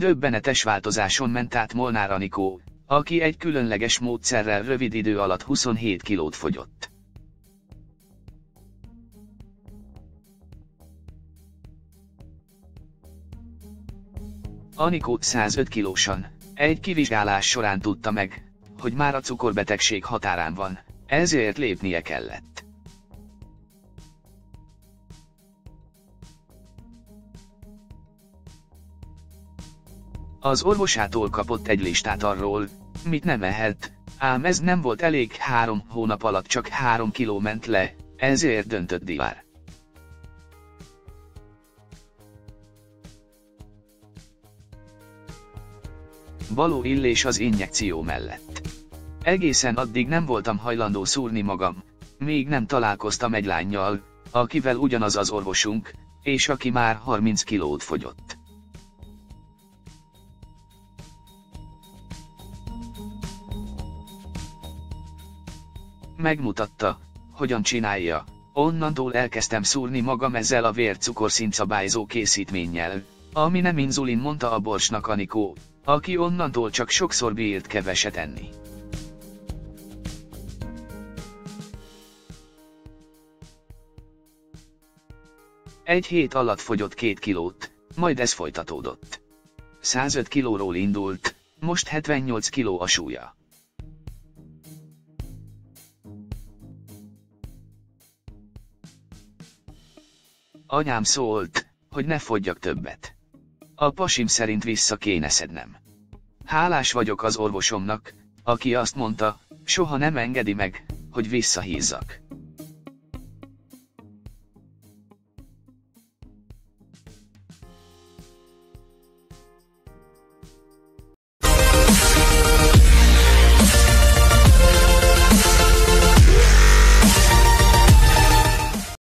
Döbbenetes változáson ment át Molnár Anikó, aki egy különleges módszerrel rövid idő alatt 27 kilót fogyott. Anikó 105 kilósan, egy kivizsgálás során tudta meg, hogy már a cukorbetegség határán van, ezért lépnie kellett. Az orvosától kapott egy listát arról, mit nem ehet, ám ez nem volt elég, 3 hónap alatt csak 3 kiló ment le, ezért döntött divár. Való illés az injekció mellett. Egészen addig nem voltam hajlandó szúrni magam, még nem találkoztam egy lánnyal, akivel ugyanaz az orvosunk, és aki már 30 kilót fogyott. Megmutatta, hogyan csinálja, onnantól elkezdtem szúrni magam ezzel a vércukorszintszabályzó készítménnyel, ami nem inzulin, mondta a Borsnak Anikó, aki onnantól csak sokszor bírt keveset enni. Egy hét alatt fogyott 2 kilót, majd ez folytatódott. 105 kilóról indult, most 78 kiló a súlya. Anyám szólt, hogy ne fogyjak többet. A pasim szerint vissza kéne szednem. Hálás vagyok az orvosomnak, aki azt mondta, soha nem engedi meg, hogy visszahízzak.